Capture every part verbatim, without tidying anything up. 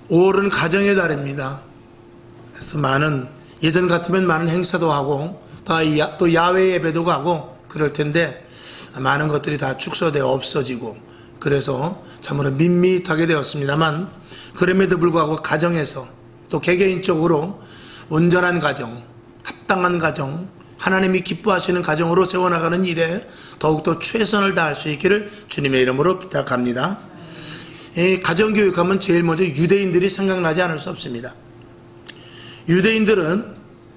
오월은 가정의 달입니다. 그래서 많은, 예전 같으면 많은 행사도 하고 또 야외 예배도 가고 그럴 텐데 많은 것들이 다 축소되어 없어지고 그래서 참으로 밋밋하게 되었습니다만, 그럼에도 불구하고 가정에서 또 개개인적으로 온전한 가정, 합당한 가정, 하나님이 기뻐하시는 가정으로 세워나가는 일에 더욱더 최선을 다할 수 있기를 주님의 이름으로 부탁합니다. 이 가정교육하면 제일 먼저 유대인들이 생각나지 않을 수 없습니다. 유대인들은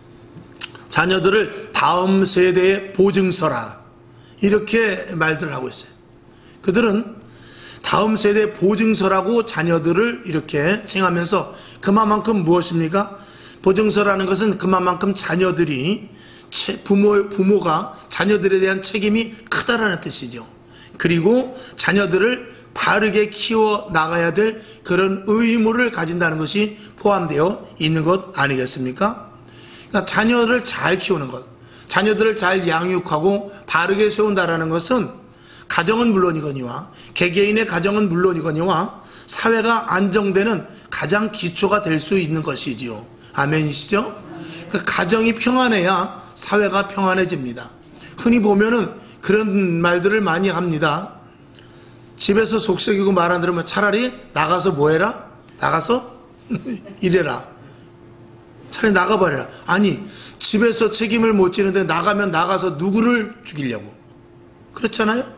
자녀들을 다음 세대의 보증서라 이렇게 말들을 하고 있어요. 그들은 다음 세대의 보증서라고 자녀들을 이렇게 칭하면서, 그만큼 무엇입니까? 보증서라는 것은 그만큼 자녀들이 부모, 부모가 자녀들에 대한 책임이 크다라는 뜻이죠. 그리고 자녀들을 바르게 키워 나가야 될 그런 의무를 가진다는 것이 포함되어 있는 것 아니겠습니까? 그러니까 자녀를 잘 키우는 것, 자녀들을 잘 양육하고 바르게 세운다라는 것은 가정은 물론이거니와 개개인의 가정은 물론이거니와 사회가 안정되는 가장 기초가 될 수 있는 것이지요. 아멘이시죠? 그 가정이 평안해야 사회가 평안해집니다. 흔히 보면은 그런 말들을 많이 합니다. 집에서 속썩이고 말 안 들으면 차라리 나가서 뭐 해라? 나가서 이래라. 차라리 나가버려라. 아니, 집에서 책임을 못 지는데 나가면 나가서 누구를 죽이려고. 그렇잖아요?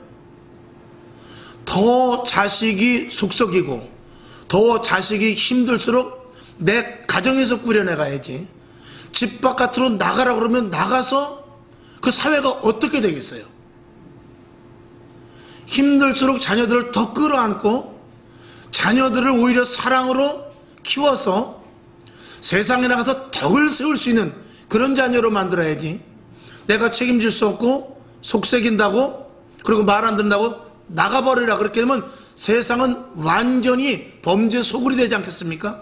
더 자식이 속썩이고 더 자식이 힘들수록 내 가정에서 꾸려내가야지. 집 바깥으로 나가라 그러면 나가서 그 사회가 어떻게 되겠어요? 힘들수록 자녀들을 더 끌어안고 자녀들을 오히려 사랑으로 키워서 세상에 나가서 덕을 세울 수 있는 그런 자녀로 만들어야지. 내가 책임질 수 없고 속색인다고 그리고 말 안 듣는다고 나가버리라 그렇게 되면 세상은 완전히 범죄 소굴이 되지 않겠습니까?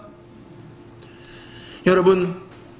여러분,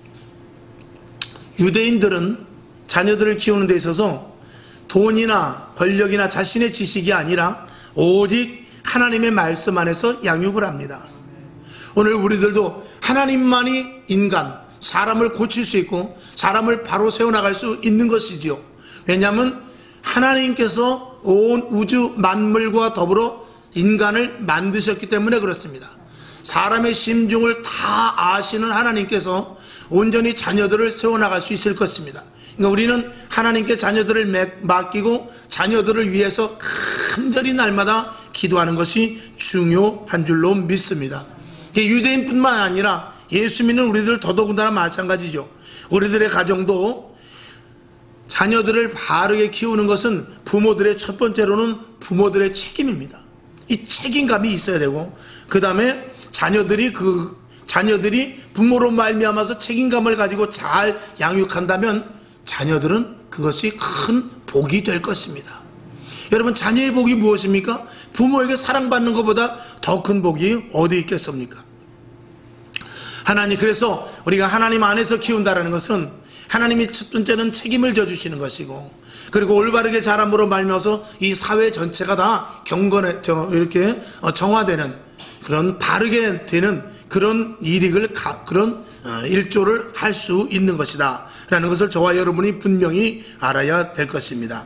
유대인들은 자녀들을 키우는 데 있어서 돈이나 권력이나 자신의 지식이 아니라 오직 하나님의 말씀 안에서 양육을 합니다. 오늘 우리들도 하나님만이 인간, 사람을 고칠 수 있고 사람을 바로 세워나갈 수 있는 것이지요. 왜냐하면 하나님께서 온 우주 만물과 더불어 인간을 만드셨기 때문에 그렇습니다. 사람의 심중을 다 아시는 하나님께서 온전히 자녀들을 세워나갈 수 있을 것입니다. 그러니까 우리는 하나님께 자녀들을 맡기고 자녀들을 위해서 간절히 날마다 기도하는 것이 중요한 줄로 믿습니다. 유대인뿐만 아니라 예수 믿는 우리들 더더군다나 마찬가지죠. 우리들의 가정도 자녀들을 바르게 키우는 것은 부모들의 첫 번째로는 부모들의 책임입니다. 이 책임감이 있어야 되고, 그 다음에 자녀들이 그 자녀들이 부모로 말미암아서 책임감을 가지고 잘 양육한다면 자녀들은 그것이 큰 복이 될 것입니다. 여러분, 자녀의 복이 무엇입니까? 부모에게 사랑받는 것보다 더 큰 복이 어디 있겠습니까? 하나님, 그래서 우리가 하나님 안에서 키운다라는 것은 하나님이 첫 번째는 책임을 져주시는 것이고, 그리고 올바르게 자람으로 말미암아서 이 사회 전체가 다 경건해, 이렇게 정화되는 그런 바르게 되는 그런 일익을, 그런 일조를 할 수 있는 것이다 라는 것을 저와 여러분이 분명히 알아야 될 것입니다.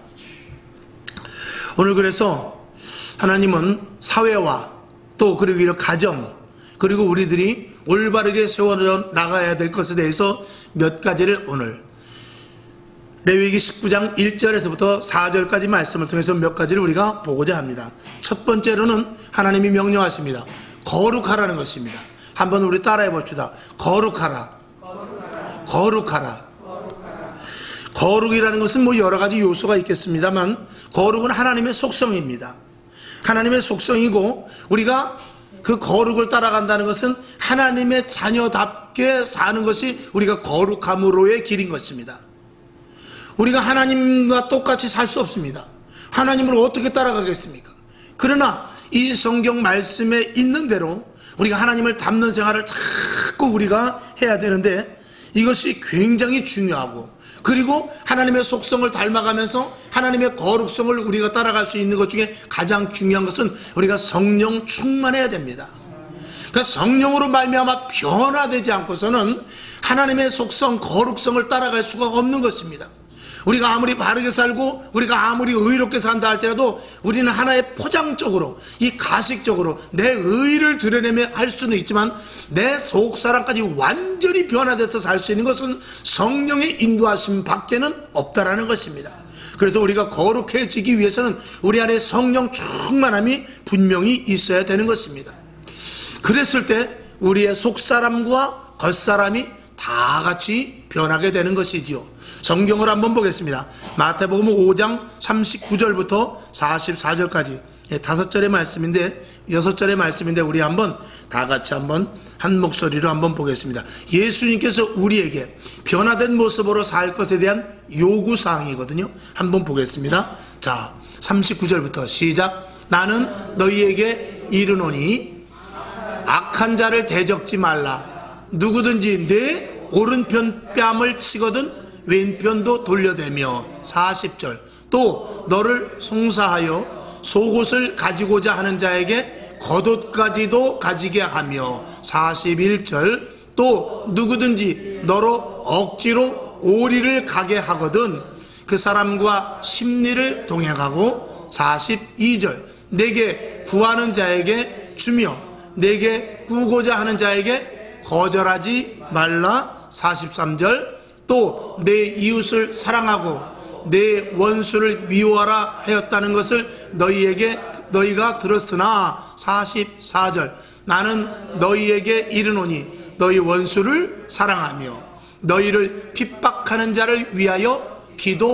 오늘 그래서 하나님은 사회와 또 그리고 가정, 그리고 우리들이 올바르게 세워 나가야 될 것에 대해서 몇 가지를 오늘 레위기 십구 장 일 절에서부터 사 절까지 말씀을 통해서 몇 가지를 우리가 보고자 합니다. 첫 번째로는 하나님이 명령하십니다. 거룩하라는 것입니다. 한번 우리 따라해 봅시다. 거룩하라. 거룩하라. 거룩하라. 거룩하라. 거룩이라는 것은 뭐 여러 가지 요소가 있겠습니다만, 거룩은 하나님의 속성입니다. 하나님의 속성이고, 우리가 그 거룩을 따라간다는 것은 하나님의 자녀답게 사는 것이 우리가 거룩함으로의 길인 것입니다. 우리가 하나님과 똑같이 살 수 없습니다. 하나님을 어떻게 따라가겠습니까? 그러나 이 성경 말씀에 있는 대로 우리가 하나님을 닮는 생활을 자꾸 우리가 해야 되는데, 이것이 굉장히 중요하고, 그리고 하나님의 속성을 닮아가면서 하나님의 거룩성을 우리가 따라갈 수 있는 것 중에 가장 중요한 것은 우리가 성령 충만해야 됩니다. 그러니까 성령으로 말미암아 변화되지 않고서는 하나님의 속성, 거룩성을 따라갈 수가 없는 것입니다. 우리가 아무리 바르게 살고 우리가 아무리 의롭게 산다 할지라도 우리는 하나의 포장적으로, 이 가식적으로 내 의를 드러내며 할 수는 있지만 내 속사람까지 완전히 변화돼서 살 수 있는 것은 성령의 인도하심 밖에는 없다라는 것입니다. 그래서 우리가 거룩해지기 위해서는 우리 안에 성령 충만함이 분명히 있어야 되는 것입니다. 그랬을 때 우리의 속사람과 겉사람이 다 같이 변하게 되는 것이지요. 성경을 한번 보겠습니다. 마태복음 오 장 삼십구 절부터 사십사 절까지 다섯 절의 말씀인데, 여섯 절의 말씀인데 우리 한번 다 같이 한번 한 목소리로 한번 보겠습니다. 예수님께서 우리에게 변화된 모습으로 살 것에 대한 요구사항이거든요. 한번 보겠습니다. 자, 삼십구 절부터 시작. 나는 너희에게 이르노니 악한 자를 대적지 말라. 누구든지 내 오른편 뺨을 치거든 왼편도 돌려대며. 사십 절. 또 너를 송사하여 속옷을 가지고자 하는 자에게 겉옷까지도 가지게 하며. 사십일 절. 또 누구든지 너로 억지로 오리를 가게 하거든 그 사람과 십리를 동행하고. 사십이 절. 내게 구하는 자에게 주며 내게 구고자 하는 자에게 거절하지 말라. 사십삼 절. 또 내 이웃을 사랑하고 내 원수를 미워하라 하였다는 것을 너희에게 너희가 들었으나. 사십사 절. 나는 너희에게 이르노니 너희 원수를 사랑하며 너희를 핍박하는 자를 위하여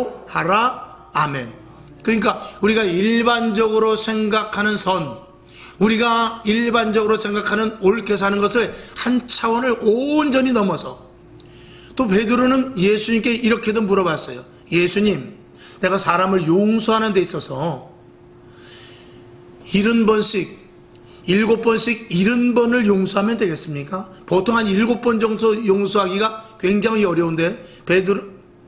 기도하라. 아멘. 그러니까 우리가 일반적으로 생각하는 선, 우리가 일반적으로 생각하는 옳게 사는 것을 한 차원을 온전히 넘어서, 또 베드로는 예수님께 이렇게도 물어봤어요. 예수님, 내가 사람을 용서하는 데 있어서 일흔 번씩 일곱 번씩 일흔 번을 용서하면 되겠습니까? 보통 한 일곱 번 정도 용서하기가 굉장히 어려운데 베드로,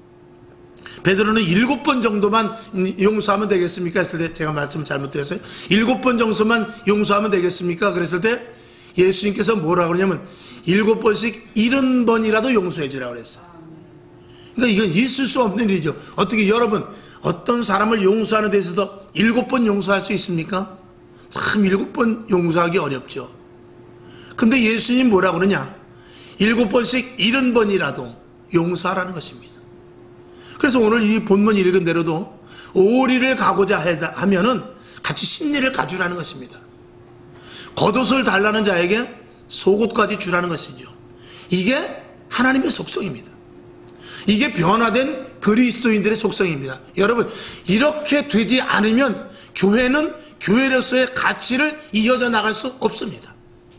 베드로는 일곱 번 정도만 용서하면 되겠습니까? 했을 때 제가 말씀 잘못 드렸어요. 일곱 번 정도만 용서하면 되겠습니까? 그랬을 때 예수님께서 뭐라고 그러냐면 일곱 번씩 일흔 번이라도 용서해 주라고 그랬어요. 그러니까 이건 있을 수 없는 일이죠. 어떻게 여러분 어떤 사람을 용서하는 데 있어서 일곱 번 용서할 수 있습니까? 참 일곱 번 용서하기 어렵죠. 근데 예수님 뭐라고 그러냐? 일곱 번씩 일흔 번이라도 용서하라는 것입니다. 그래서 오늘 이 본문 읽은 대로도 오리를 가고자 하면은 같이 십리를 가주라는 것입니다. 겉옷을 달라는 자에게 속옷까지 주라는 것이죠. 이게 하나님의 속성입니다. 이게 변화된 그리스도인들의 속성입니다. 여러분, 이렇게 되지 않으면 교회는 교회로서의 가치를 이어져 나갈 수 없습니다.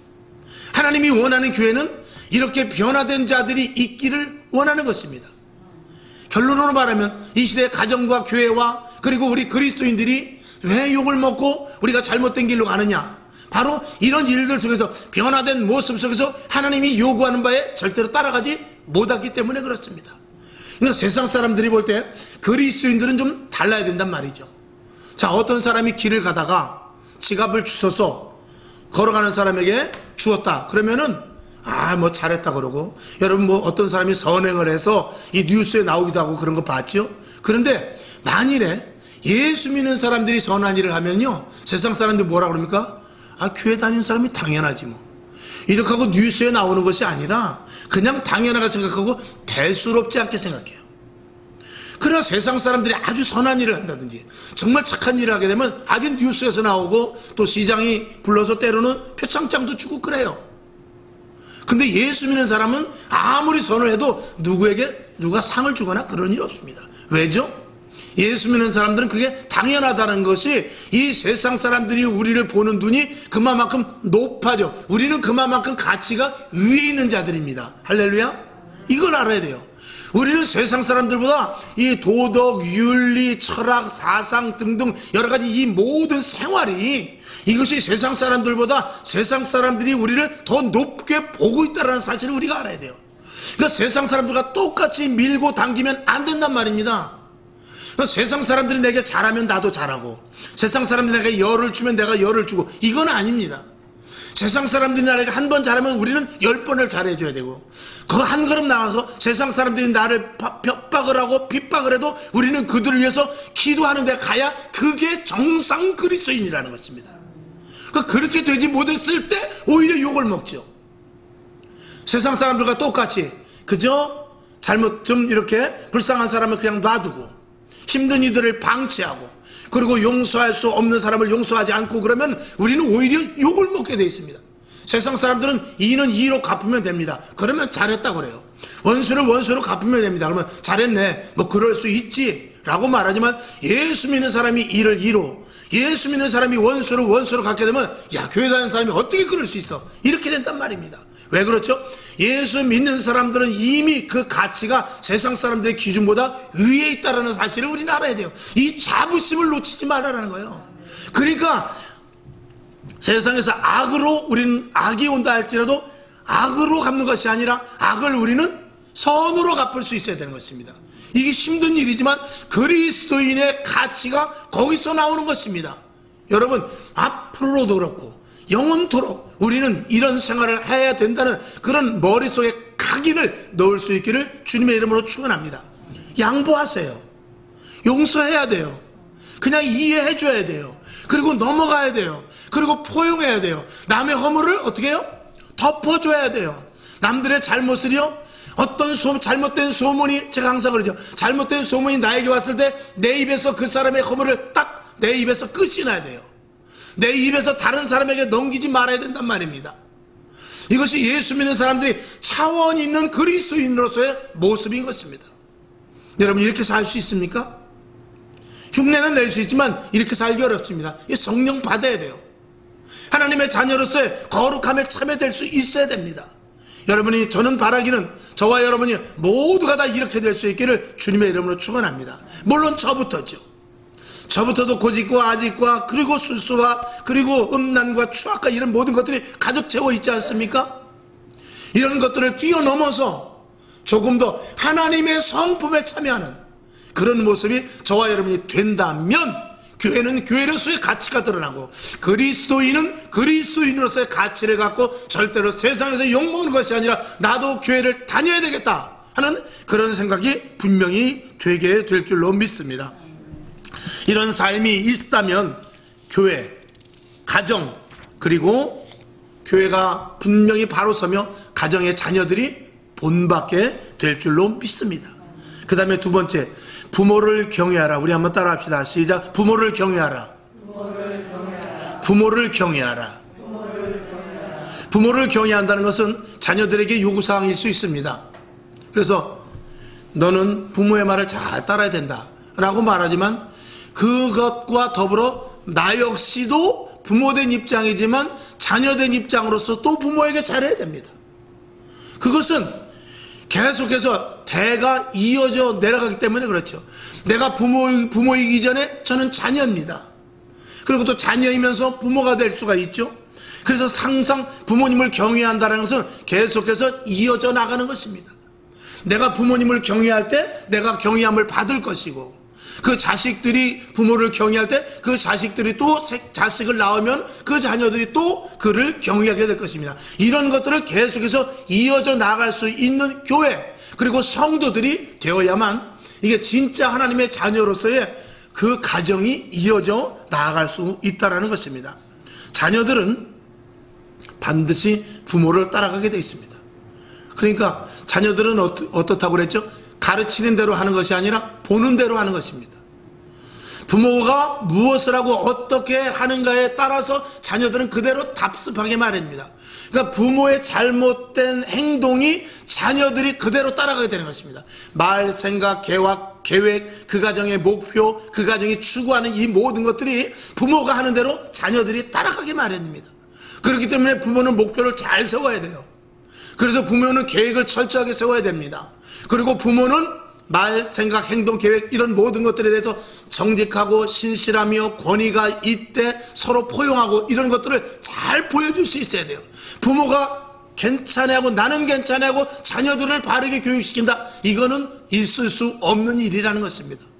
하나님이 원하는 교회는 이렇게 변화된 자들이 있기를 원하는 것입니다. 결론으로 말하면 이 시대의 가정과 교회와 그리고 우리 그리스도인들이 왜 욕을 먹고 우리가 잘못된 길로 가느냐? 바로 이런 일들 속에서 변화된 모습 속에서 하나님이 요구하는 바에 절대로 따라가지 못하기 때문에 그렇습니다. 그러니까 세상 사람들이 볼 때 그리스도인들은 좀 달라야 된단 말이죠. 자, 어떤 사람이 길을 가다가 지갑을 주워서 걸어가는 사람에게 주었다. 그러면은 아, 뭐 잘했다 그러고, 여러분 뭐 어떤 사람이 선행을 해서 이 뉴스에 나오기도 하고 그런 거 봤죠? 그런데 만일에 예수 믿는 사람들이 선한 일을 하면요, 세상 사람들이 뭐라 그럽니까? 아, 교회 다니는 사람이 당연하지 뭐. 이렇게 하고 뉴스에 나오는 것이 아니라 그냥 당연하게 생각하고 대수롭지 않게 생각해요. 그러나 세상 사람들이 아주 선한 일을 한다든지 정말 착한 일을 하게 되면 아주 뉴스에서 나오고 또 시장이 불러서 때로는 표창장도 주고 그래요. 근데 예수 믿는 사람은 아무리 선을 해도 누구에게 누가 상을 주거나 그런 일 없습니다. 왜죠? 예수 믿는 사람들은 그게 당연하다는 것이, 이 세상 사람들이 우리를 보는 눈이 그만큼 높아져. 우리는 그만큼 가치가 위에 있는 자들입니다. 할렐루야. 이걸 알아야 돼요. 우리는 세상 사람들보다 이 도덕, 윤리, 철학, 사상 등등 여러 가지 이 모든 생활이, 이것이 세상 사람들보다 세상 사람들이 우리를 더 높게 보고 있다는 사실을 우리가 알아야 돼요. 그러니까 세상 사람들과 똑같이 밀고 당기면 안 된단 말입니다. 그러니까 세상 사람들이 내게 잘하면 나도 잘하고, 세상 사람들이 내게 열을 주면 내가 열을 주고, 이건 아닙니다. 세상 사람들이 나에게 한 번 잘하면 우리는 열 번을 잘해줘야 되고, 그 한 걸음 나와서 세상 사람들이 나를 핍박을 하고 핍박을 해도 우리는 그들을 위해서 기도하는 데 가야 그게 정상 그리스도인이라는 것입니다. 그렇게 되지 못했을 때 오히려 욕을 먹죠. 세상 사람들과 똑같이 그저 잘못 좀 이렇게 불쌍한 사람을 그냥 놔두고 힘든 이들을 방치하고 그리고 용서할 수 없는 사람을 용서하지 않고 그러면 우리는 오히려 욕을 먹게 돼 있습니다. 세상 사람들은 이는 이로 갚으면 됩니다. 그러면 잘했다 그래요. 원수를 원수로 갚으면 됩니다. 그러면 잘했네, 뭐 그럴 수 있지 라고 말하지만, 예수 믿는 사람이 이를 이로, 예수 믿는 사람이 원수를 원수로 갚게 되면 야, 교회 다니는 사람이 어떻게 그럴 수 있어, 이렇게 된단 말입니다. 왜 그렇죠? 예수 믿는 사람들은 이미 그 가치가 세상 사람들의 기준보다 위에 있다는 사실을 우리는 알아야 돼요. 이 자부심을 놓치지 말라는 거예요. 그러니까 세상에서 악으로 우리는 악이 온다 할지라도 악으로 갚는 것이 아니라 악을 우리는 선으로 갚을 수 있어야 되는 것입니다. 이게 힘든 일이지만 그리스도인의 가치가 거기서 나오는 것입니다. 여러분, 앞으로도 그렇고 영원토록 우리는 이런 생활을 해야 된다는 그런 머릿속에 각인을 넣을 수 있기를 주님의 이름으로 축원합니다. 양보하세요. 용서해야 돼요. 그냥 이해해 줘야 돼요. 그리고 넘어가야 돼요. 그리고 포용해야 돼요. 남의 허물을 어떻게 해요? 덮어줘야 돼요. 남들의 잘못을요, 어떤 소, 잘못된 소문이, 제가 항상 그러죠, 잘못된 소문이 나에게 왔을 때 내 입에서 그 사람의 허물을 딱 내 입에서 끝이 나야 돼요. 내 입에서 다른 사람에게 넘기지 말아야 된단 말입니다. 이것이 예수 믿는 사람들이 차원 있는 그리스도인으로서의 모습인 것입니다. 여러분, 이렇게 살 수 있습니까? 흉내는 낼 수 있지만 이렇게 살기 어렵습니다. 성령 받아야 돼요. 하나님의 자녀로서의 거룩함에 참여될 수 있어야 됩니다. 여러분이, 저는 바라기는 저와 여러분이 모두가 다 이렇게 될 수 있기를 주님의 이름으로 축원합니다. 물론 저부터죠. 저부터도 고집과 아집과 그리고 술수와 그리고 음란과 추악과 이런 모든 것들이 가득 채워 있지 않습니까? 이런 것들을 뛰어넘어서 조금 더 하나님의 성품에 참여하는 그런 모습이 저와 여러분이 된다면, 교회는 교회로서의 가치가 드러나고 그리스도인은 그리스도인으로서의 가치를 갖고 절대로 세상에서 욕먹는 것이 아니라 나도 교회를 다녀야 되겠다 하는 그런 생각이 분명히 되게 될 줄로 믿습니다. 이런 삶이 있다면 교회, 가정, 그리고 교회가 분명히 바로 서며 가정의 자녀들이 본받게 될 줄로 믿습니다. 그 다음에 두 번째, 부모를 경외하라. 우리 한번 따라 합시다. 시작. 부모를 경외하라. 부모를 경외하라. 부모를 경외하라. 부모를 경외하라. 부모를 경외한다는 것은 자녀들에게 요구사항일 수 있습니다. 그래서 너는 부모의 말을 잘 따라야 된다 라고 말하지만, 그것과 더불어 나 역시도 부모된 입장이지만 자녀된 입장으로서 또 부모에게 잘해야 됩니다. 그것은 계속해서 대가 이어져 내려가기 때문에 그렇죠. 내가 부모, 부모이기 전에 저는 자녀입니다. 그리고 또 자녀이면서 부모가 될 수가 있죠. 그래서 항상 부모님을 경외한다는 것은 계속해서 이어져 나가는 것입니다. 내가 부모님을 경외할 때 내가 경외함을 받을 것이고, 그 자식들이 부모를 경외할 때 그 자식들이 또 자식을 낳으면 그 자녀들이 또 그를 경외하게 될 것입니다. 이런 것들을 계속해서 이어져 나갈 수 있는 교회, 그리고 성도들이 되어야만 이게 진짜 하나님의 자녀로서의 그 가정이 이어져 나아갈 수 있다는 것입니다. 자녀들은 반드시 부모를 따라가게 되어 있습니다. 그러니까 자녀들은 어떻다고 그랬죠? 가르치는 대로 하는 것이 아니라 보는 대로 하는 것입니다. 부모가 무엇을 하고 어떻게 하는가에 따라서 자녀들은 그대로 답습하게 마련입니다. 그러니까 부모의 잘못된 행동이 자녀들이 그대로 따라가게 되는 것입니다. 말, 생각, 계획, 계획, 그 가정의 목표, 그 가정이 추구하는 이 모든 것들이 부모가 하는 대로 자녀들이 따라가게 마련입니다. 그렇기 때문에 부모는 목표를 잘 세워야 돼요. 그래서 부모는 계획을 철저하게 세워야 됩니다. 그리고 부모는 말, 생각, 행동, 계획 이런 모든 것들에 대해서 정직하고 신실하며 권위가 있되 서로 포용하고 이런 것들을 잘 보여줄 수 있어야 돼요. 부모가 괜찮아하고 나는 괜찮아하고 자녀들을 바르게 교육시킨다, 이거는 있을 수 없는 일이라는 것입니다.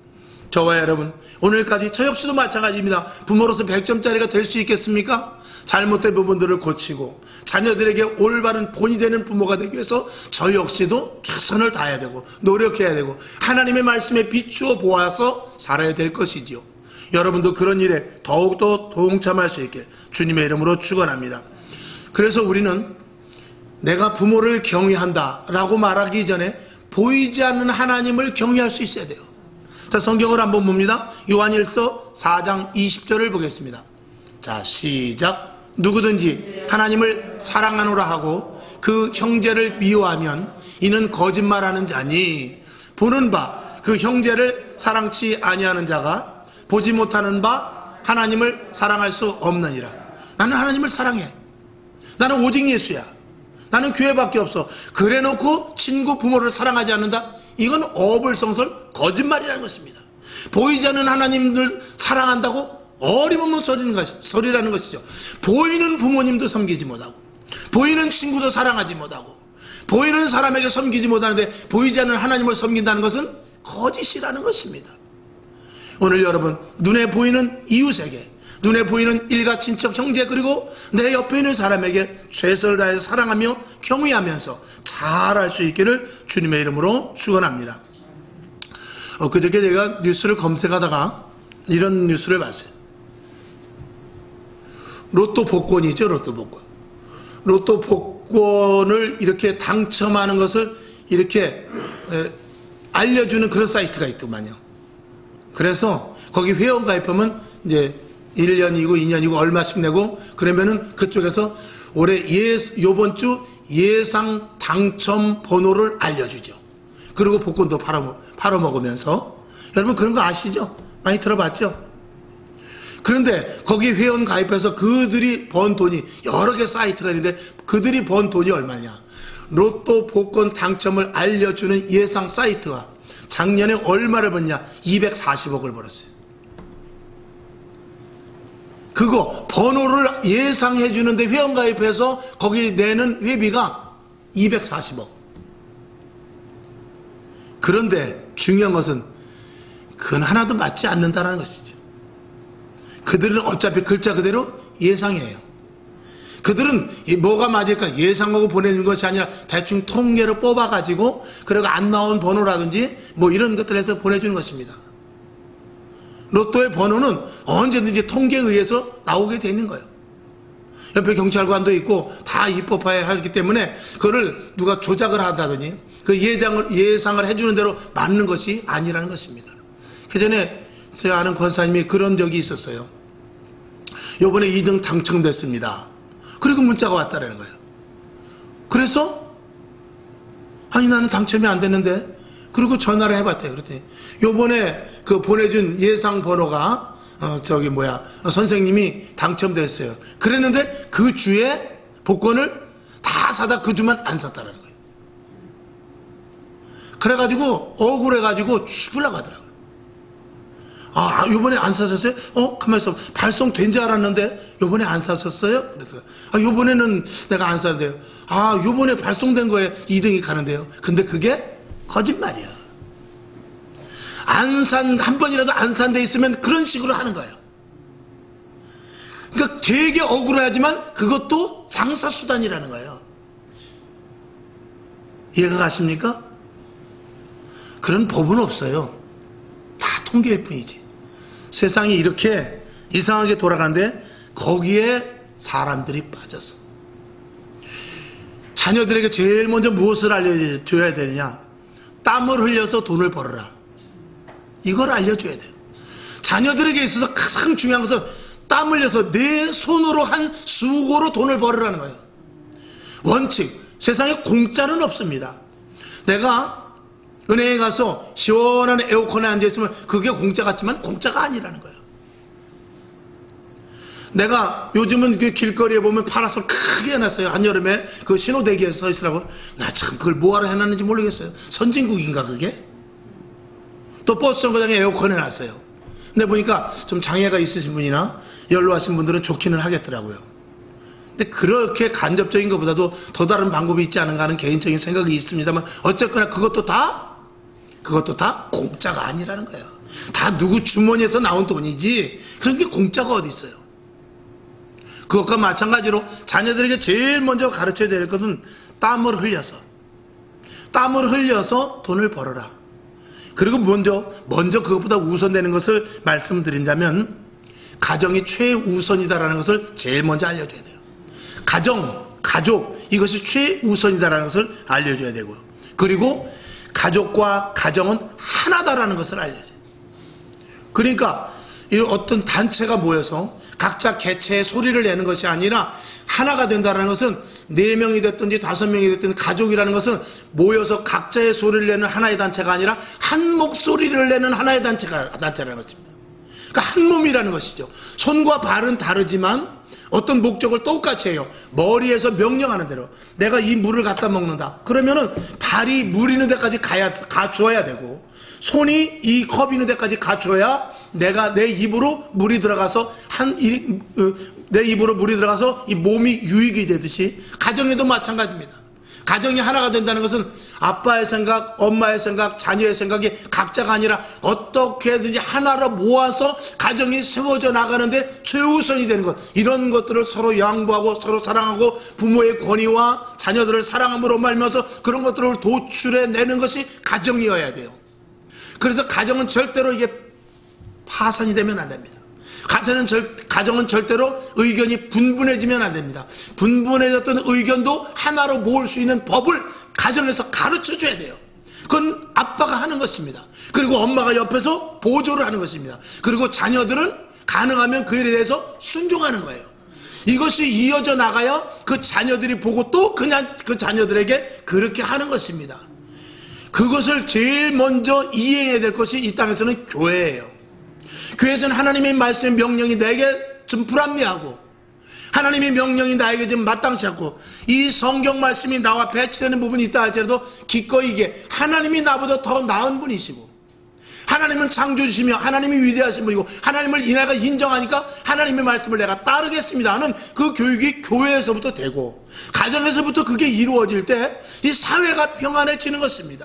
저와 여러분, 오늘까지 저 역시도 마찬가지입니다. 부모로서 백 점짜리가 될 수 있겠습니까? 잘못된 부분들을 고치고 자녀들에게 올바른 본이 되는 부모가 되기 위해서 저 역시도 최선을 다해야 되고 노력해야 되고 하나님의 말씀에 비추어 보아서 살아야 될 것이지요. 여러분도 그런 일에 더욱더 동참할 수 있게 주님의 이름으로 축원합니다. 그래서 우리는 내가 부모를 경외한다 라고 말하기 전에 보이지 않는 하나님을 경외할 수 있어야 돼요. 자, 성경을 한번 봅니다. 요한일서 사 장 이십 절을 보겠습니다. 자, 시작. 누구든지 하나님을 사랑하노라 하고 그 형제를 미워하면 이는 거짓말하는 자니 보는 바 그 형제를 사랑치 아니하는 자가 보지 못하는 바 하나님을 사랑할 수 없느니라. 나는 하나님을 사랑해. 나는 오직 예수야. 나는 교회밖에 없어. 그래놓고 친구 부모를 사랑하지 않는다? 이건 어불성설 거짓말이라는 것입니다. 보이지 않는 하나님을 사랑한다고 어림없는 소리라는 것이죠. 보이는 부모님도 섬기지 못하고 보이는 친구도 사랑하지 못하고 보이는 사람에게 섬기지 못하는데 보이지 않는 하나님을 섬긴다는 것은 거짓이라는 것입니다. 오늘 여러분, 눈에 보이는 이웃에게, 눈에 보이는 일가 친척 형제, 그리고 내 옆에 있는 사람에게 최선을 다해서 사랑하며 경외하면서 잘할 수 있기를 주님의 이름으로 축원합니다. 어, 그저께 제가 뉴스를 검색하다가 이런 뉴스를 봤어요. 로또 복권이죠. 로또 복권. 로또 복권을 이렇게 당첨하는 것을 이렇게 에, 알려주는 그런 사이트가 있더만요. 그래서 거기 회원 가입하면 이제 일 년이고 이 년이고 얼마씩 내고 그러면은 그쪽에서 올해 예, 요번 주 예상 당첨 번호를 알려주죠. 그리고 복권도 팔아, 팔아먹으면서. 여러분 그런 거 아시죠? 많이 들어봤죠? 그런데 거기 회원 가입해서 그들이 번 돈이 여러 개 사이트가 있는데 그들이 번 돈이 얼마냐? 로또 복권 당첨을 알려주는 예상 사이트가 작년에 얼마를 벌냐? 이백사십억을 벌었어요. 그거 번호를 예상해 주는데 회원 가입해서 거기 내는 회비가 이백사십억. 그런데 중요한 것은 그건 하나도 맞지 않는다는 것이죠. 그들은 어차피 글자 그대로 예상이에요. 그들은 뭐가 맞을까 예상하고 보내는 것이 아니라 대충 통계로 뽑아가지고 그리고 안 나온 번호라든지 뭐 이런 것들을 해서 보내주는 것입니다. 로또의 번호는 언제든지 통계에 의해서 나오게 되는 거예요. 옆에 경찰관도 있고 다 입법화에 하기 때문에 그거를 누가 조작을 한다더니 그 예상을, 예상을 해주는 대로 맞는 것이 아니라는 것입니다. 그 전에 제가 아는 권사님이 그런 적이 있었어요. 요번에 이 등 당첨됐습니다. 그리고 문자가 왔다라는 거예요. 그래서 아니 나는 당첨이 안 됐는데 그리고 전화를 해봤대요. 그랬더니 요번에 그 보내준 예상 번호가 어 저기 뭐야 선생님이 당첨됐어요. 그랬는데 그 주에 복권을 다 사다 그 주만 안 샀다라는 거예요. 그래가지고 억울해가지고 죽으려고 하더라고요. 아, 요번에 안 사셨어요? 어, 가만있어. 발송된 줄 알았는데, 요번에 안 사셨어요? 그래서, 아, 요번에는 내가 안 샀는데요. 아, 요번에 발송된 거에 이 등이 가는데요. 근데 그게 거짓말이야. 안 산, 한 번이라도 안 산 데 있으면 그런 식으로 하는 거예요. 그러니까 되게 억울하지만 그것도 장사수단이라는 거예요. 이해가 가십니까? 그런 법은 없어요. 다 통계일 뿐이지. 세상이 이렇게 이상하게 돌아가는데 거기에 사람들이 빠졌어. 자녀들에게 제일 먼저 무엇을 알려줘야 되느냐? 땀을 흘려서 돈을 벌어라. 이걸 알려줘야 돼요. 자녀들에게 있어서 가장 중요한 것은 땀 흘려서 내 손으로 한 수고로 돈을 벌으라는 거예요. 원칙. 세상에 공짜는 없습니다. 내가 은행에 가서 시원한 에어컨에 앉아있으면 그게 공짜 같지만 공짜가 아니라는 거예요. 내가 요즘은 그 길거리에 보면 파라솔 크게 해놨어요. 한여름에 그 신호대기에 서 있으라고. 나 참 그걸 뭐하러 해놨는지 모르겠어요. 선진국인가 그게? 또 버스 정거장에 에어컨 해놨어요. 근데 보니까 좀 장애가 있으신 분이나 연로하신 분들은 좋기는 하겠더라고요. 근데 그렇게 간접적인 것보다도 더 다른 방법이 있지 않은가 하는 개인적인 생각이 있습니다만 어쨌거나 그것도 다 그것도 다 공짜가 아니라는 거예요. 다 누구 주머니에서 나온 돈이지 그런 게 공짜가 어디 있어요. 그것과 마찬가지로 자녀들에게 제일 먼저 가르쳐야 될 것은 땀을 흘려서 땀을 흘려서 돈을 벌어라. 그리고 먼저 먼저 그것보다 우선되는 것을 말씀드린다면 가정이 최우선이다라는 것을 제일 먼저 알려줘야 돼요. 가정, 가족 이것이 최우선이다라는 것을 알려줘야 되고요. 그리고 가족과 가정은 하나다라는 것을 알려줘요. 그러니까 이런 어떤 단체가 모여서 각자 개체의 소리를 내는 것이 아니라 하나가 된다는 것은 네 명이 됐든지 다섯 명이 됐든 가족이라는 것은 모여서 각자의 소리를 내는 하나의 단체가 아니라 한 목소리를 내는 하나의 단체가 단체라는 것입니다. 그러니까 한 몸이라는 것이죠. 손과 발은 다르지만 어떤 목적을 똑같이 해요. 머리에서 명령하는 대로 내가 이 물을 갖다 먹는다. 그러면은 발이 물 있는 데까지 가야 가주어야 되고 손이 이 컵 있는 데까지 가줘야 내가 내 입으로 물이 들어가서 한 내 입으로 물이 들어가서 이 몸이 유익이 되듯이 가정에도 마찬가지입니다. 가정이 하나가 된다는 것은 아빠의 생각, 엄마의 생각, 자녀의 생각이 각자가 아니라 어떻게든지 하나로 모아서 가정이 세워져 나가는데 최우선이 되는 것, 이런 것들을 서로 양보하고 서로 사랑하고 부모의 권위와 자녀들을 사랑함으로 말미암아서 그런 것들을 도출해 내는 것이 가정이어야 돼요. 그래서 가정은 절대로 이게 파산이 되면 안 됩니다. 가정은, 절, 가정은 절대로 의견이 분분해지면 안 됩니다. 분분해졌던 의견도 하나로 모을 수 있는 법을 가정에서 가르쳐 줘야 돼요. 그건 아빠가 하는 것입니다. 그리고 엄마가 옆에서 보조를 하는 것입니다. 그리고 자녀들은 가능하면 그 일에 대해서 순종하는 거예요. 이것이 이어져 나가야 그 자녀들이 보고 또 그냥 그 자녀들에게 그렇게 하는 것입니다. 그것을 제일 먼저 이행해야 될 것이 이 땅에서는 교회예요. 교회에서는 하나님의 말씀 명령이 내게 좀 불합리하고 하나님의 명령이 나에게 좀 마땅치 않고 이 성경 말씀이 나와 배치되는 부분이 있다 할지라도 기꺼이 이게 하나님이 나보다 더 나은 분이시고 하나님은 창조주시며 하나님이 위대하신 분이고 하나님을 내가 인정하니까 하나님의 말씀을 내가 따르겠습니다 하는 그 교육이 교회에서부터 되고 가정에서부터 그게 이루어질 때 이 사회가 평안해지는 것입니다.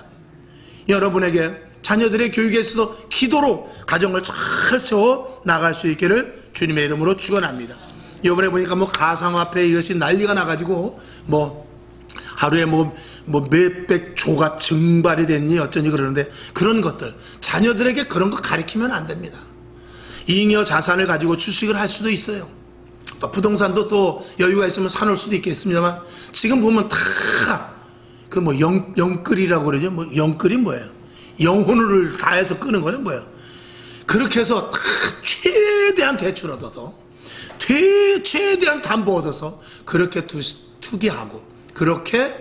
여러분에게 자녀들의 교육에 있어서 기도로 가정을 잘 세워 나갈 수 있기를 주님의 이름으로 축원합니다. 이번에 보니까 뭐 가상화폐 이것이 난리가 나가지고 뭐 하루에 뭐, 뭐 몇백 조가 증발이 됐니 어쩌니 그러는데 그런 것들 자녀들에게 그런 거 가르치면 안 됩니다. 잉여 자산을 가지고 주식을 할 수도 있어요. 또 부동산도 또 여유가 있으면 사놓을 수도 있겠습니다만 지금 보면 다 그 뭐 영, 영끌이라고 그러죠. 뭐 영끌이 뭐예요? 영혼을 다해서 끄는 거예요 뭐예요? 그렇게 해서 다 최대한 대출 얻어서 되, 최대한 담보 얻어서 그렇게 두, 투기하고 그렇게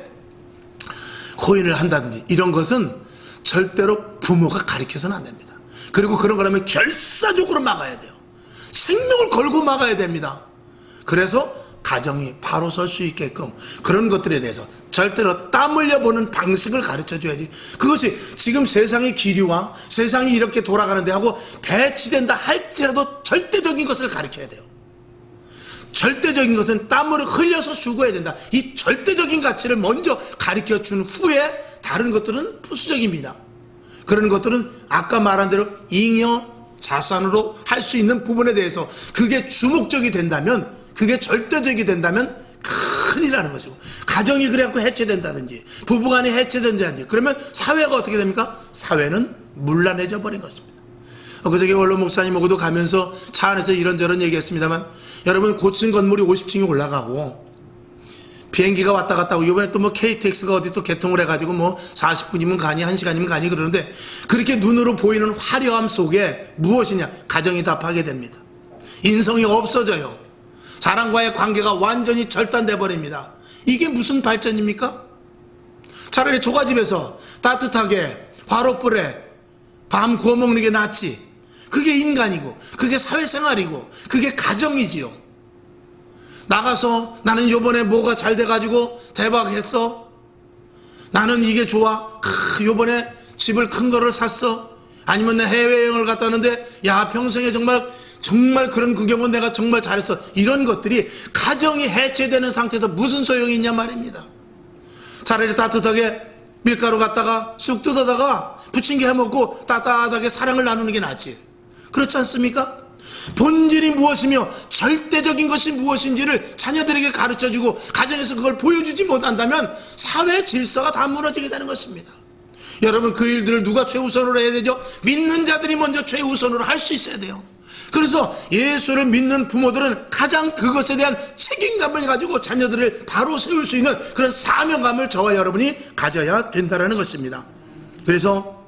코인을 한다든지 이런 것은 절대로 부모가 가르쳐서는 안 됩니다. 그리고 그런 거라면 결사적으로 막아야 돼요. 생명을 걸고 막아야 됩니다. 그래서 가정이 바로 설 수 있게끔 그런 것들에 대해서 절대로 땀 흘려보는 방식을 가르쳐줘야지. 그것이 지금 세상의 기류와 세상이 이렇게 돌아가는데 하고 배치된다 할지라도 절대적인 것을 가르쳐야 돼요. 절대적인 것은 땀을 흘려서 수고해야 된다. 이 절대적인 가치를 먼저 가르쳐준 후에 다른 것들은 부수적입니다. 그런 것들은 아까 말한 대로 잉여 자산으로 할 수 있는 부분에 대해서 그게 주목적이 된다면 그게 절대적이 된다면 큰일 나는 것이고 가정이 그래갖고 해체된다든지 부부간이 해체된다든지 그러면 사회가 어떻게 됩니까? 사회는 문란해져 버린 것입니다. 그저께 원로 목사님하고도 가면서 차 안에서 이런저런 얘기했습니다만 여러분 고층 건물이 오십 층이 올라가고 비행기가 왔다 갔다 하고 이번에 또 뭐 케이티엑스가 어디 또 개통을 해가지고 뭐 사십 분이면 가니 한 시간이면 가니 그러는데 그렇게 눈으로 보이는 화려함 속에 무엇이냐? 가정이 다 파괴됩니다. 인성이 없어져요. 사람과의 관계가 완전히 절단돼 버립니다. 이게 무슨 발전입니까? 차라리 초가집에서 따뜻하게 화롯불에 밤 구워 먹는 게 낫지. 그게 인간이고 그게 사회생활이고 그게 가정이지요. 나가서 나는 요번에 뭐가 잘 돼가지고 대박했어. 나는 이게 좋아. 크, 요번에 집을 큰 거를 샀어. 아니면 내 해외여행을 갔다 왔는데 야 평생에 정말 정말 그런 구경은 내가 정말 잘했어. 이런 것들이 가정이 해체되는 상태에서 무슨 소용이 있냐 말입니다. 차라리 따뜻하게 밀가루 갖다가 쑥 뜯어다가 부침개 해먹고 따뜻하게 사랑을 나누는 게 낫지. 그렇지 않습니까? 본질이 무엇이며 절대적인 것이 무엇인지를 자녀들에게 가르쳐주고 가정에서 그걸 보여주지 못한다면 사회 질서가 다 무너지게 되는 것입니다. 여러분, 그 일들을 누가 최우선으로 해야 되죠? 믿는 자들이 먼저 최우선으로 할 수 있어야 돼요. 그래서 예수를 믿는 부모들은 가장 그것에 대한 책임감을 가지고 자녀들을 바로 세울 수 있는 그런 사명감을 저와 여러분이 가져야 된다는 것입니다. 그래서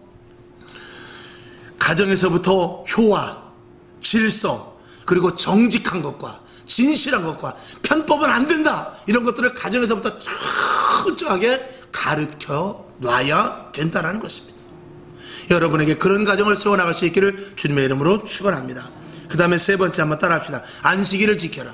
가정에서부터 효와 질서, 그리고 정직한 것과 진실한 것과 편법은 안 된다, 이런 것들을 가정에서부터 철저하게 가르쳐 놔야 된다는 것입니다. 여러분에게 그런 가정을 세워나갈 수 있기를 주님의 이름으로 축원합니다. 그 다음에 세 번째 한번 따라합시다. 안식일을 지켜라.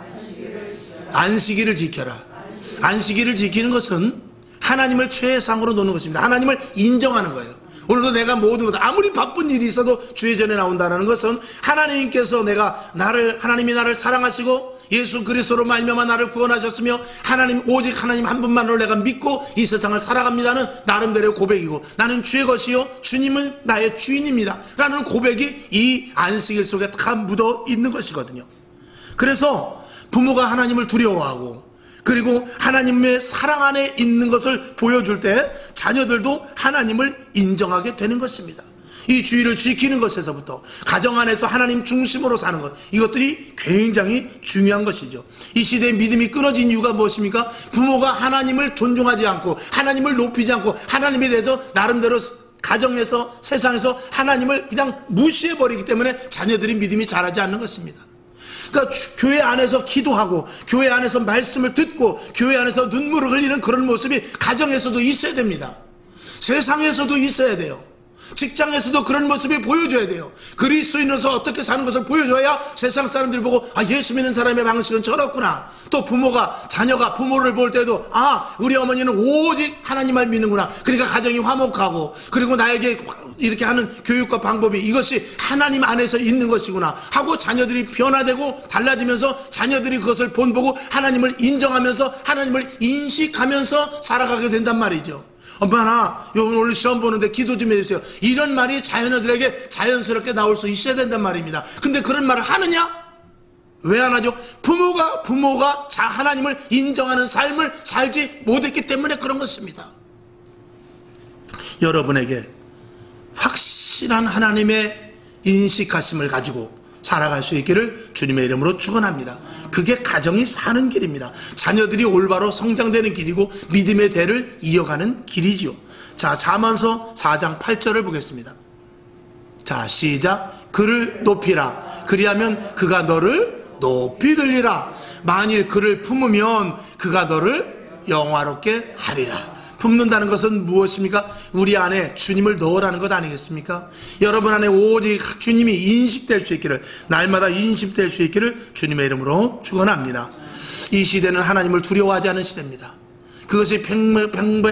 안식일을 지켜라. 안식일을 지키는 것은 하나님을 최상으로 놓는 것입니다. 하나님을 인정하는 거예요. 오늘도 내가 모두 아무리 바쁜 일이 있어도 주의 전에 나온다는 것은 하나님께서 내가 나를 하나님이 나를 사랑하시고 예수 그리스도로 말미암아 나를 구원하셨으며 하나님 오직 하나님 한 분만으로 내가 믿고 이 세상을 살아갑니다는 나름대로의 고백이고, 나는 주의 것이요 주님은 나의 주인입니다 라는 고백이 이 안식일 속에 다 묻어 있는 것이거든요. 그래서 부모가 하나님을 두려워하고 그리고 하나님의 사랑 안에 있는 것을 보여줄 때 자녀들도 하나님을 인정하게 되는 것입니다. 이 주의를 지키는 것에서부터 가정 안에서 하나님 중심으로 사는 것, 이것들이 굉장히 중요한 것이죠. 이 시대의 믿음이 끊어진 이유가 무엇입니까? 부모가 하나님을 존중하지 않고 하나님을 높이지 않고 하나님에 대해서 나름대로 가정에서 세상에서 하나님을 그냥 무시해버리기 때문에 자녀들이 믿음이 자라지 않는 것입니다. 그러니까 교회 안에서 기도하고 교회 안에서 말씀을 듣고 교회 안에서 눈물을 흘리는 그런 모습이 가정에서도 있어야 됩니다. 세상에서도 있어야 돼요. 직장에서도 그런 모습이 보여줘야 돼요. 그리스도인으로서 어떻게 사는 것을 보여줘야 세상 사람들이 보고 아, 예수 믿는 사람의 방식은 저렇구나. 또 부모가 자녀가 부모를 볼 때도 아, 우리 어머니는 오직 하나님을 믿는구나. 그러니까 가정이 화목하고 그리고 나에게 이렇게 하는 교육과 방법이 이것이 하나님 안에서 있는 것이구나 하고 자녀들이 변화되고 달라지면서 자녀들이 그것을 본보고 하나님을 인정하면서 하나님을 인식하면서 살아가게 된단 말이죠. 엄마 나 오늘 시험 보는데 기도 좀 해주세요. 이런 말이 자녀들에게 자연스럽게 나올 수 있어야 된단 말입니다. 근데 그런 말을 하느냐? 왜 안 하죠? 부모가 부모가 자 하나님을 인정하는 삶을 살지 못했기 때문에 그런 것입니다. 여러분에게 확실한 하나님의 인식하심을 가지고 살아갈 수 있기를 주님의 이름으로 축원합니다. 그게 가정이 사는 길입니다. 자녀들이 올바로 성장되는 길이고 믿음의 대를 이어가는 길이지요. 자, 잠언서 사 장 팔 절을 보겠습니다. 자, 시작. 그를 높이라. 그리하면 그가 너를 높이 들리라. 만일 그를 품으면 그가 너를 영화롭게 하리라. 품는다는 것은 무엇입니까? 우리 안에 주님을 넣으라는 것 아니겠습니까? 여러분 안에 오직 주님이 인식될 수 있기를, 날마다 인식될 수 있기를 주님의 이름으로 축원합니다. 이 시대는 하나님을 두려워하지 않은 시대입니다. 그것이 팽, 팽,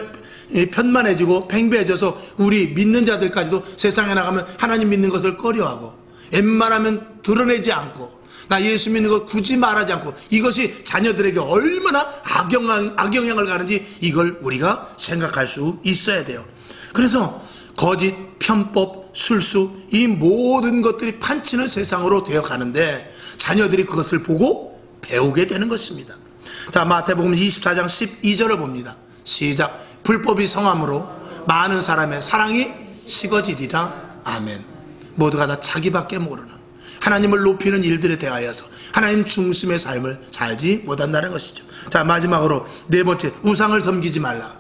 편만해지고 팽배해져서 우리 믿는 자들까지도 세상에 나가면 하나님 믿는 것을 꺼려하고 웬만하면 드러내지 않고 나 예수 믿는 거 굳이 말하지 않고, 이것이 자녀들에게 얼마나 악영향, 악영향을 가는지 이걸 우리가 생각할 수 있어야 돼요. 그래서 거짓, 편법, 술수 이 모든 것들이 판치는 세상으로 되어 가는데 자녀들이 그것을 보고 배우게 되는 것입니다. 자, 마태복음 이십사 장 십이 절을 봅니다. 시작. 불법이 성함으로 많은 사람의 사랑이 식어지리라. 아멘. 모두가 다 자기밖에 모르는 하나님을 높이는 일들에 대하여서 하나님 중심의 삶을 살지 못한다는 것이죠. 자, 마지막으로 네 번째, 우상을 섬기지 말라.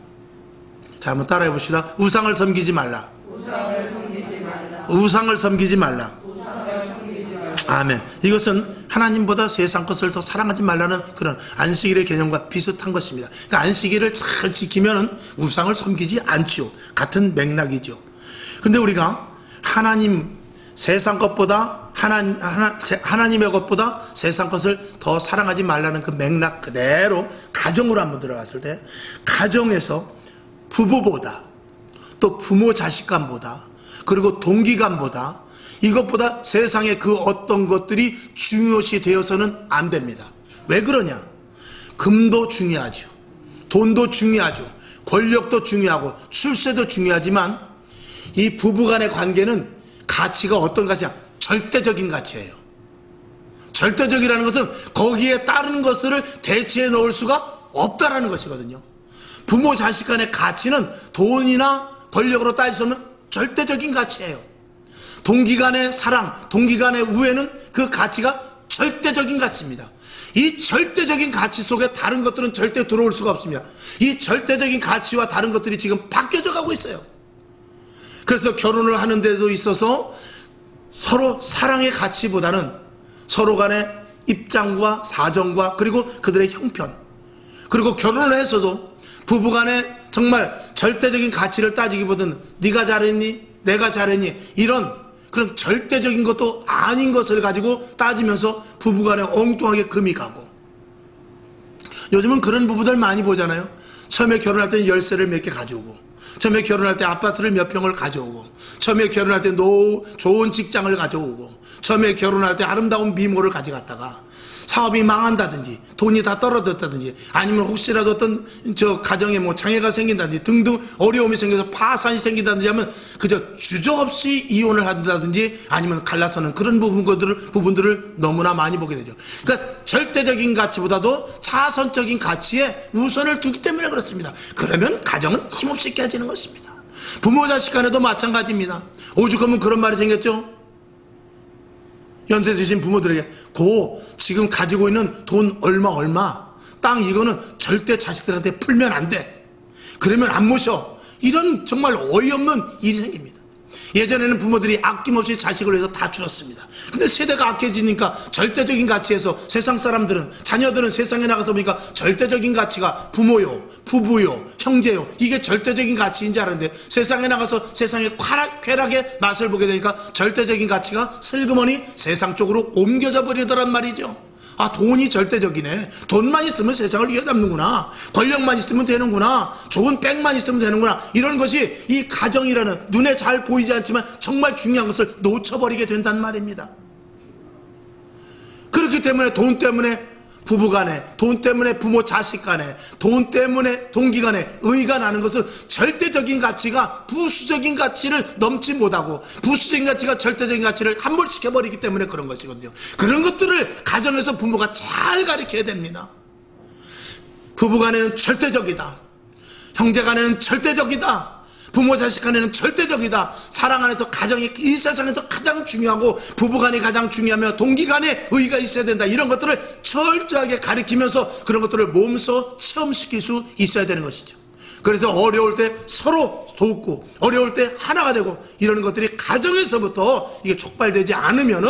자, 한번 따라해 봅시다. 우상을 섬기지 말라. 우상을 섬기지 말라. 우상을 섬기지 말라. 우상을 섬기지 말라. 아멘. 이것은 하나님보다 세상 것을 더 사랑하지 말라는 그런 안식일의 개념과 비슷한 것입니다. 그러니까 안식일을 잘 지키면 우상을 섬기지 않지요. 같은 맥락이죠. 근데 우리가 하나님 세상 것보다 하나님, 하나, 하나님의 것보다 세상 것을 더 사랑하지 말라는 그 맥락 그대로 가정으로 한번 들어갔을 때, 가정에서 부부보다 또 부모 자식간보다 그리고 동기간보다 이것보다 세상의 그 어떤 것들이 중요시 되어서는 안 됩니다. 왜 그러냐? 금도 중요하죠. 돈도 중요하죠. 권력도 중요하고 출세도 중요하지만 이 부부간의 관계는 가치가 어떤 가치야? 절대적인 가치예요. 절대적이라는 것은 거기에 따른 것을 대체해 놓을 수가 없다라는 것이거든요. 부모 자식 간의 가치는 돈이나 권력으로 따질 수 없는 절대적인 가치예요. 동기 간의 사랑, 동기 간의 우애는 그 가치가 절대적인 가치입니다. 이 절대적인 가치 속에 다른 것들은 절대 들어올 수가 없습니다. 이 절대적인 가치와 다른 것들이 지금 바뀌어져 가고 있어요. 그래서 결혼을 하는 데도 있어서 서로 사랑의 가치보다는 서로 간의 입장과 사정과 그리고 그들의 형편, 그리고 결혼을 해서도 부부간에 정말 절대적인 가치를 따지기보다는 네가 잘했니? 내가 잘했니? 이런 그런 절대적인 것도 아닌 것을 가지고 따지면서 부부간에 엉뚱하게 금이 가고, 요즘은 그런 부부들 많이 보잖아요. 처음에 결혼할 때는 열쇠를 몇 개 가져오고, 처음에 결혼할 때 아파트를 몇 평을 가져오고, 처음에 결혼할 때 노, 좋은 직장을 가져오고, 처음에 결혼할 때 아름다운 미모를 가져갔다가 사업이 망한다든지 돈이 다 떨어졌다든지 아니면 혹시라도 어떤 저 가정에 뭐 장애가 생긴다든지 등등 어려움이 생겨서 파산이 생긴다든지 하면 그저 주저없이 이혼을 한다든지 아니면 갈라서는 그런 부분들을, 부분들을 너무나 많이 보게 되죠. 그러니까 절대적인 가치보다도 차선적인 가치에 우선을 두기 때문에 그렇습니다. 그러면 가정은 힘없이 깨지는 것입니다. 부모 자식 간에도 마찬가지입니다. 오죽하면 그런 말이 생겼죠. 연세 드신 부모들에게 고 지금 가지고 있는 돈 얼마 얼마 땅 이거는 절대 자식들한테 풀면 안 돼. 그러면 안 모셔. 이런 정말 어이없는 일이 생깁니다. 예전에는 부모들이 아낌없이 자식을 위해서 다 주었습니다. 근데 세대가 악해지니까 절대적인 가치에서 세상 사람들은, 자녀들은 세상에 나가서 보니까 절대적인 가치가 부모요, 부부요, 형제요, 이게 절대적인 가치인지 알았는데 세상에 나가서 세상의 쾌락, 쾌락의 맛을 보게 되니까 절대적인 가치가 슬그머니 세상 쪽으로 옮겨져 버리더란 말이죠. 아, 돈이 절대적이네. 돈만 있으면 세상을 이어잡는구나. 권력만 있으면 되는구나. 좋은 백만 있으면 되는구나. 이런 것이 이 가정이라는 눈에 잘 보이지 않지만 정말 중요한 것을 놓쳐버리게 된단 말입니다. 그렇기 때문에 돈 때문에 부부간에, 돈 때문에 부모 자식 간에, 돈 때문에 동기 간에 의가 나는 것은 절대적인 가치가 부수적인 가치를 넘지 못하고 부수적인 가치가 절대적인 가치를 함몰시켜버리기 때문에 그런 것이거든요. 그런 것들을 가정에서 부모가 잘 가르쳐야 됩니다. 부부간에는 절대적이다. 형제간에는 절대적이다. 부모 자식 간에는 절대적이다. 사랑 안에서 가정이 이 세상에서 가장 중요하고 부부간이 가장 중요하며 동기간에 의의가 있어야 된다. 이런 것들을 철저하게 가르치면서 그런 것들을 몸소 체험시킬 수 있어야 되는 것이죠. 그래서 어려울 때 서로 돕고 어려울 때 하나가 되고 이러는 것들이 가정에서부터 이게 촉발되지 않으면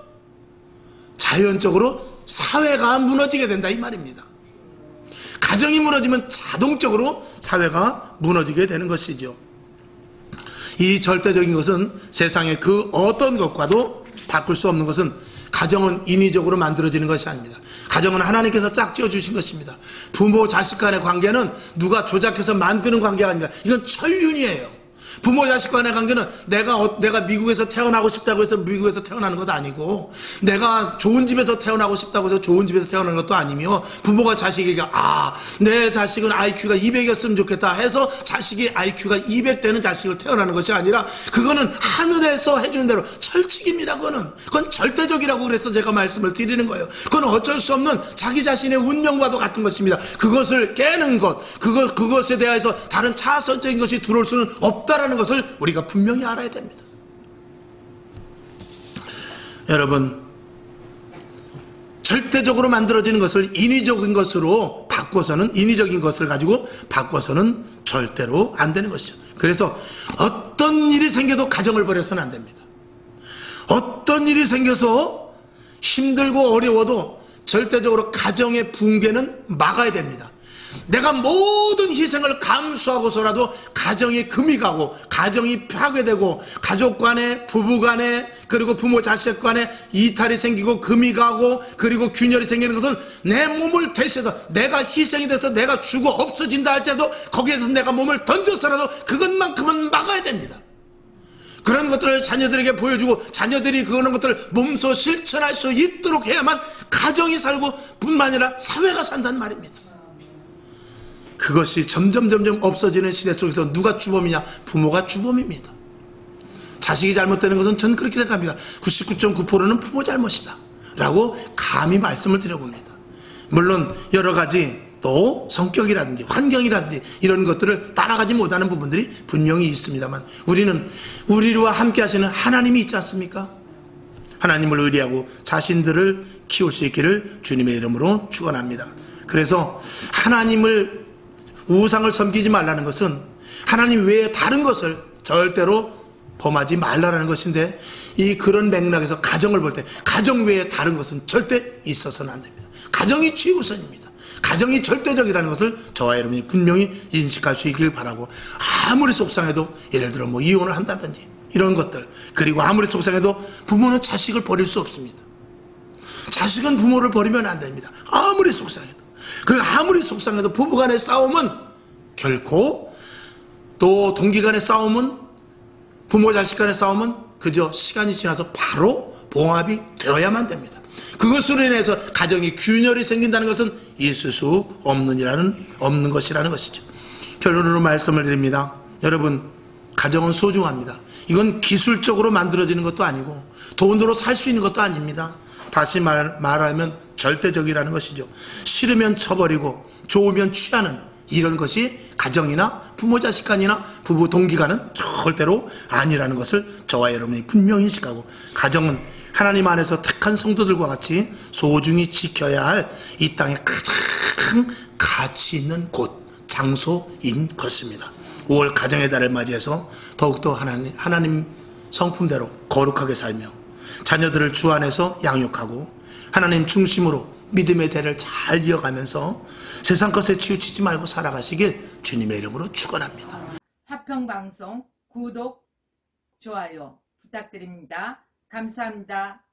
자연적으로 사회가 무너지게 된다 이 말입니다. 가정이 무너지면 자동적으로 사회가 무너지게 되는 것이죠. 이 절대적인 것은 세상의 그 어떤 것과도 바꿀 수 없는 것은 가정은 인위적으로 만들어지는 것이 아닙니다. 가정은 하나님께서 짝지어 주신 것입니다. 부모 자식 간의 관계는 누가 조작해서 만드는 관계가 아닙니다. 이건 천륜이에요. 부모 자식 간의 관계는 내가 어, 내가 미국에서 태어나고 싶다고 해서 미국에서 태어나는 것도 아니고 내가 좋은 집에서 태어나고 싶다고 해서 좋은 집에서 태어나는 것도 아니며 부모가 자식에게 아, 내 자식은 아이큐가 이백이었으면 좋겠다 해서 자식이 아이큐가 이백 되는 자식을 태어나는 것이 아니라 그거는 하늘에서 해주는 대로 철칙입니다. 그거는 그건 절대적이라고 그래서 제가 말씀을 드리는 거예요. 그건 어쩔 수 없는 자기 자신의 운명과도 같은 것입니다. 그것을 깨는 것, 그것, 그것에 대해서 다른 차선적인 것이 들어올 수는 없다 라는 것을 우리가 분명히 알아야 됩니다. 여러분, 절대적으로 만들어지는 것을 인위적인 것으로 바꿔서는 인위적인 것을 가지고 바꿔서는 절대로 안 되는 것이죠. 그래서 어떤 일이 생겨도 가정을 버려서는 안 됩니다. 어떤 일이 생겨서 힘들고 어려워도 절대적으로 가정의 붕괴는 막아야 됩니다. 내가 모든 희생을 감수하고서라도 가정이 금이 가고 가정이 파괴되고 가족 간에 부부 간에 그리고 부모 자식 간에 이탈이 생기고 금이 가고 그리고 균열이 생기는 것은 내 몸을 대신해서 내가 희생이 돼서 내가 죽어 없어진다 할지라도 거기에 대해서 내가 몸을 던져서라도 그것만큼은 막아야 됩니다. 그런 것들을 자녀들에게 보여주고 자녀들이 그런 것들을 몸소 실천할 수 있도록 해야만 가정이 살고 뿐만 아니라 사회가 산다는 말입니다. 그것이 점점 점점 없어지는 시대 속에서 누가 주범이냐? 부모가 주범입니다. 자식이 잘못되는 것은 저는 그렇게 생각합니다. 구십구 점 구 퍼센트는 부모 잘못이다 라고 감히 말씀을 드려봅니다. 물론 여러 가지 또 성격이라든지 환경이라든지 이런 것들을 따라가지 못하는 부분들이 분명히 있습니다만, 우리는 우리와 함께 하시는 하나님이 있지 않습니까? 하나님을 의리하고 자신들을 키울 수 있기를 주님의 이름으로 축원합니다. 그래서 하나님을, 우상을 섬기지 말라는 것은 하나님 외에 다른 것을 절대로 범하지 말라라는 것인데, 이 그런 맥락에서 가정을 볼 때 가정 외에 다른 것은 절대 있어서는 안 됩니다. 가정이 최우선입니다. 가정이 절대적이라는 것을 저와 여러분이 분명히 인식할 수 있길 바라고, 아무리 속상해도 예를 들어 뭐 이혼을 한다든지 이런 것들, 그리고 아무리 속상해도 부모는 자식을 버릴 수 없습니다. 자식은 부모를 버리면 안 됩니다. 아무리 속상해도. 그리고 아무리 속상해도 부부간의 싸움은 결코, 또 동기간의 싸움은, 부모 자식 간의 싸움은 그저 시간이 지나서 바로 봉합이 되어야만 됩니다. 그것으로 인해서 가정이 균열이 생긴다는 것은 있을 수 없는 이라는, 없는 것이라는 것이죠. 결론으로 말씀을 드립니다. 여러분, 가정은 소중합니다. 이건 기술적으로 만들어지는 것도 아니고 돈으로 살 수 있는 것도 아닙니다. 다시 말, 말하면 절대적이라는 것이죠. 싫으면 쳐버리고 좋으면 취하는 이런 것이 가정이나 부모 자식 간이나 부부 동기 간은 절대로 아니라는 것을 저와 여러분이 분명히 인식하고, 가정은 하나님 안에서 택한 성도들과 같이 소중히 지켜야 할 이 땅의 가장 가치 있는 곳, 장소인 것입니다. 오월 가정의 달을 맞이해서 더욱더 하나님, 하나님 성품대로 거룩하게 살며 자녀들을 주 안에서 양육하고 하나님 중심으로 믿음의 대를 잘 이어가면서 세상 것에 치우치지 말고 살아가시길 주님의 이름으로 축원합니다. 화평방송 구독, 좋아요 부탁드립니다. 감사합니다.